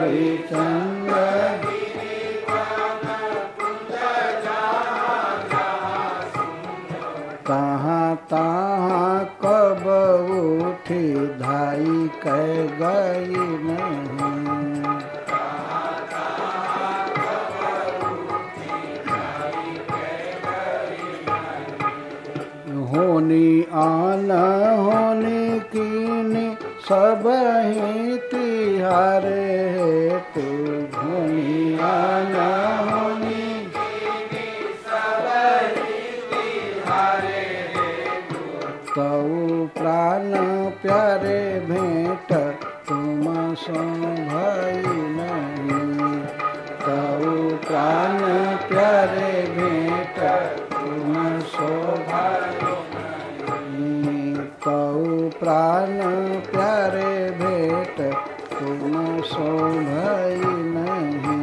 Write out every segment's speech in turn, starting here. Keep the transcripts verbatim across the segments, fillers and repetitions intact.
हरिचंद्र तहाँ तहाँ कब उठी धाई कह गई नहीं। होनी आन होनी कीनी सब ही तिहारे हेतु। होनी आन होनी तऊ प्राण प्यारे भेंट तुम सो भई नहीं। तऊ प्राण प्यारे भेंट तुम सो भई नहीं। तऊ प्राण प्यारे भेंट तुम सो भई नहीं।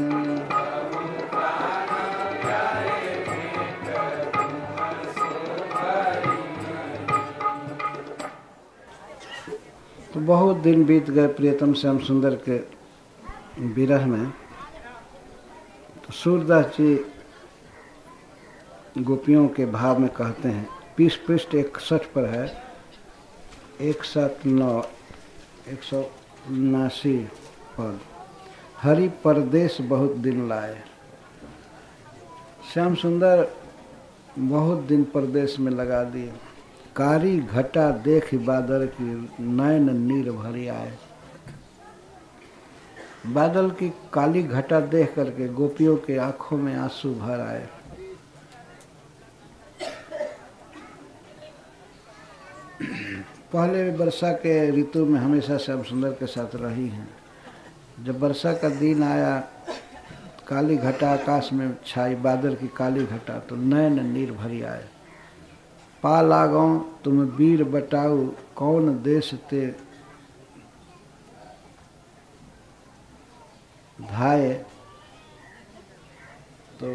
तो बहुत दिन बीत गए प्रियतम श्याम सुंदर के विरह में। तो सूरदास जी गोपियों के भाव में कहते हैं, पीस पृष्ठ इकसठ पर है, एक सात नौ एक सौ उन्नासी पद। हरि परदेश बहुत दिन लाए। श्याम सुंदर बहुत दिन परदेश में लगा दिए। कारी घटा देख बादल की नयन नीर भरी आए। बादल की काली घटा देख करके गोपियों के आंखों में आंसू भर आए। पहले वर्षा के ऋतु में हमेशा श्याम सुंदर के साथ रही हैं। जब वर्षा का दिन आया, काली घटा आकाश में छाई, बादल की काली घटा, तो नयन नीर भरी आए। पा लागो तुम वीर बटाऊ कौन देश ते धाये। तो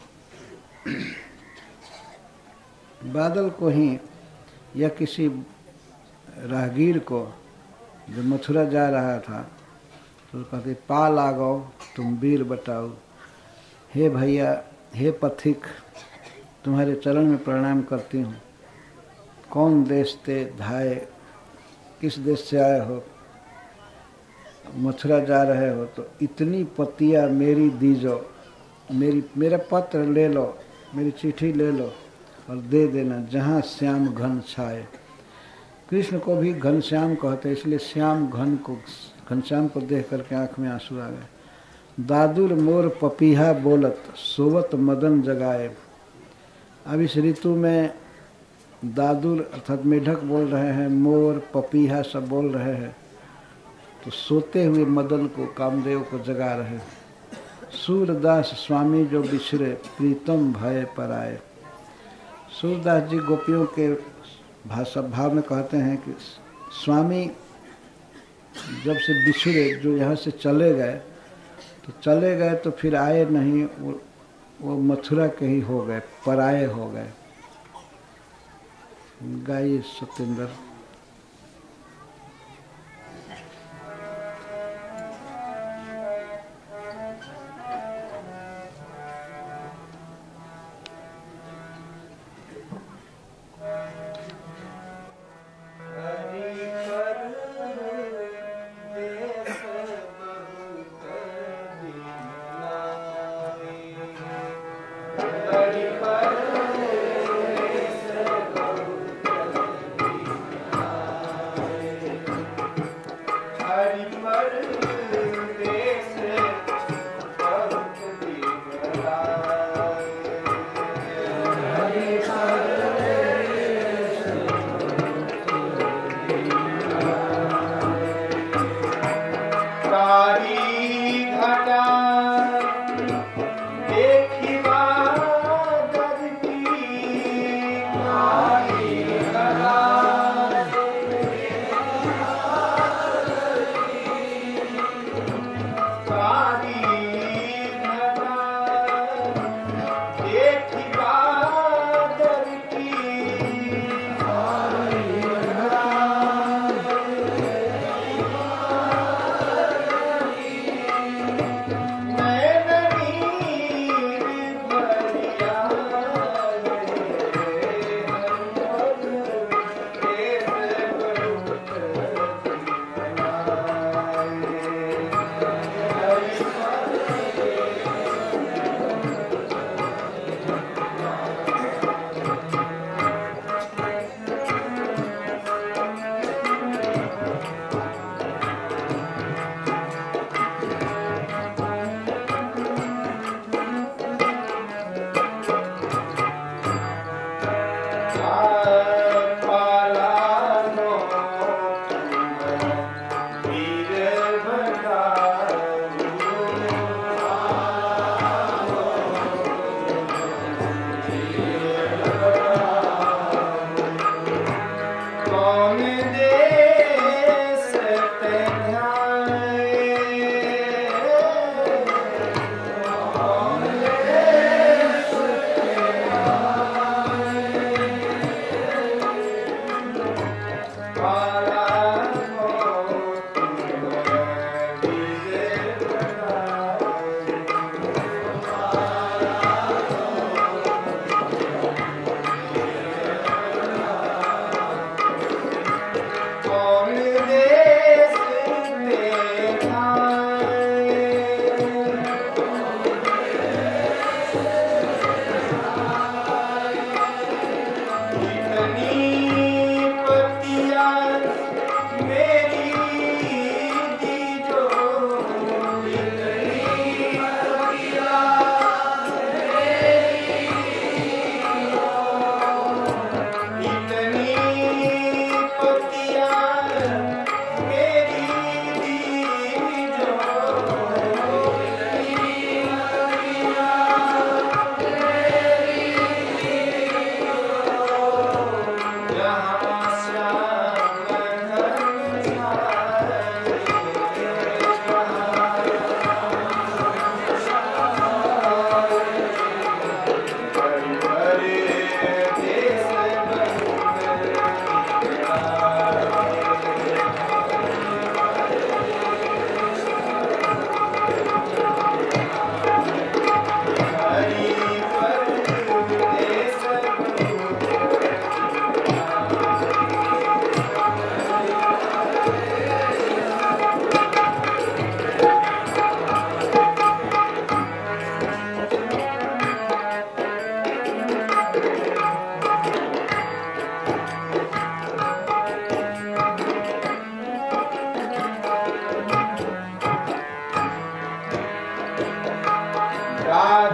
बादल को ही या किसी राहगीर को जो मथुरा जा रहा था तो कहते, पा लागो तुम वीर बटाऊ, हे भैया, हे पथिक, तुम्हारे चरण में प्रणाम करती हूँ। कौन देश ते धाये, किस देश से आए हो, मथुरा जा रहे हो, तो इतनी पतिया मेरी दीजो, मेरी मेरा पत्र ले लो, मेरी चिट्ठी ले लो और दे देना, जहाँ श्याम घन छाए। कृष्ण को भी घनश्याम कहते, इसलिए श्याम घन को, घनश्याम को देख करके आँख में आंसू आ गए। दादुर मोर पपीहा बोलत सोवत मदन जगाए। अब इस ऋतु में दादुर अर्थात मेढक बोल रहे हैं, मोर पपीहा सब बोल रहे हैं, तो सोते हुए मदन को, कामदेव को जगा रहे। सूरदास स्वामी जो बिछड़े प्रीतम भय पर आए। सूरदास जी गोपियों के भाषा भाव में कहते हैं कि स्वामी जब से बिछड़े, जो यहाँ से चले गए, तो चले गए तो फिर आए नहीं, वो, वो मथुरा के ही हो गए, पराये हो गए। गाइए सत्येंद्र।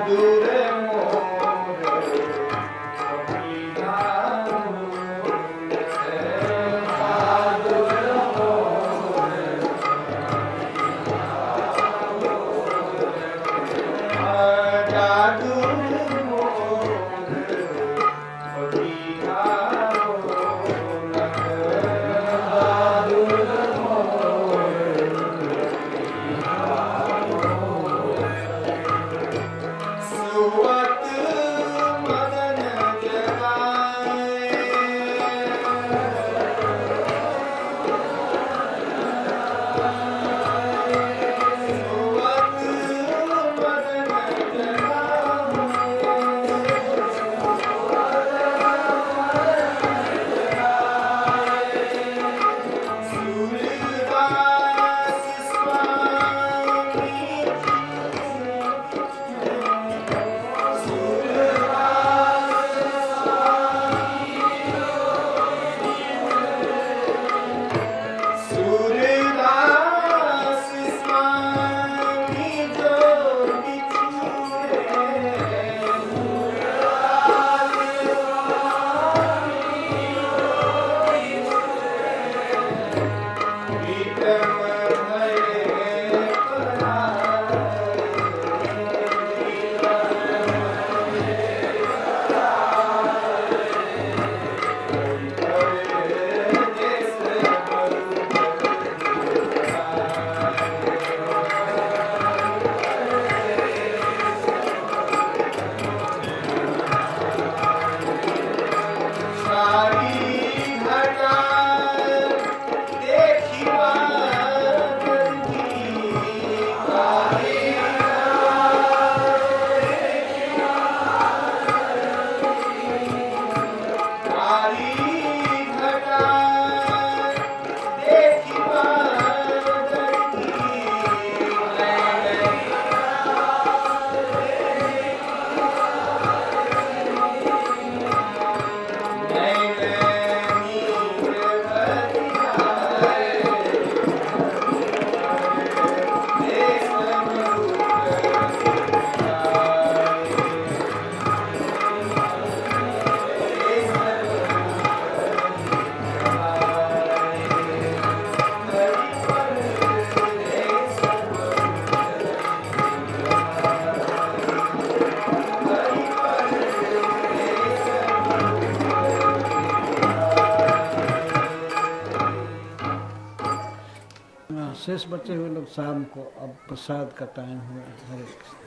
शेष बचे हुए लोग शाम को, अब प्रसाद का टाइम हुआ है। हरे कृष्ण।